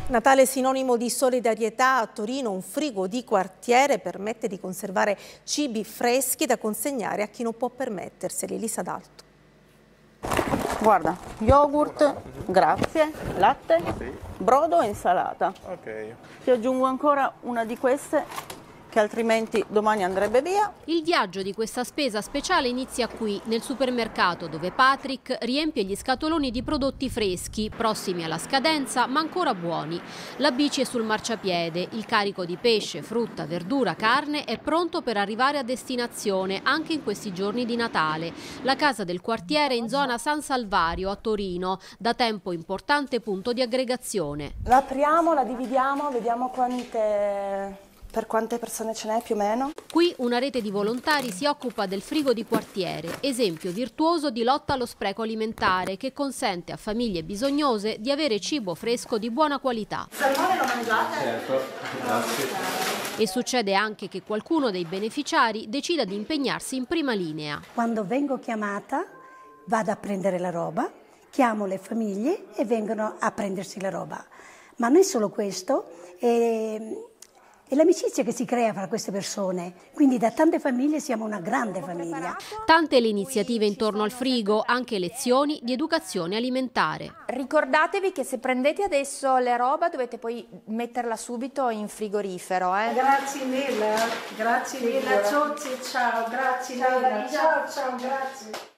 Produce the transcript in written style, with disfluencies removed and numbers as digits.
Natale sinonimo di solidarietà. A Torino un frigo di quartiere permette di conservare cibi freschi da consegnare a chi non può permetterseli. Lisa D'Alto. Guarda, yogurt, grazie, latte, brodo e insalata. Ti aggiungo ancora una di queste che altrimenti domani andrebbe via. Il viaggio di questa spesa speciale inizia qui, nel supermercato, dove Patrick riempie gli scatoloni di prodotti freschi, prossimi alla scadenza ma ancora buoni. La bici è sul marciapiede, il carico di pesce, frutta, verdura, carne è pronto per arrivare a destinazione anche in questi giorni di Natale. La casa del quartiere è in zona San Salvario a Torino, da tempo importante punto di aggregazione. La apriamo, la dividiamo, vediamo per quante persone ce n'è più o meno. Qui una rete di volontari si occupa del frigo di quartiere, esempio virtuoso di lotta allo spreco alimentare che consente a famiglie bisognose di avere cibo fresco di buona qualità. Il salmone lo mangiate? Certo, grazie. E succede anche che qualcuno dei beneficiari decida di impegnarsi in prima linea. Quando vengo chiamata vado a prendere la roba, chiamo le famiglie e vengono a prendersi la roba. Ma non è solo questo, è l'amicizia che si crea fra queste persone, quindi da tante famiglie siamo una grande famiglia. Tante le iniziative intorno al frigo, anche lezioni di educazione alimentare. Ricordatevi che se prendete adesso la roba dovete poi metterla subito in frigorifero. Grazie mille, ciao, grazie mille, ciao, ciao, grazie.